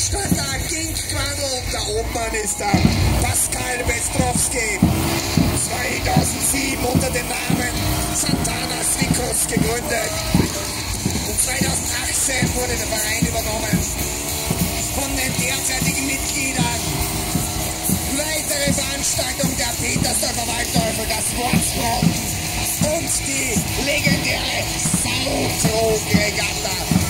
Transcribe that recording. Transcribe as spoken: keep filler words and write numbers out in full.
Veranstalter Ginkquandel, der Obmann ist der Pascal Bestrowski. zweitausendsieben unter dem Namen Satanas Vicus gegründet. Und zweitausendachtzehn wurde der Verein übernommen von den derzeitigen Mitgliedern. Weitere Veranstaltung der Petersdorfer Waldteufel, das Wortsbraten und die legendäre Sautrogregatta.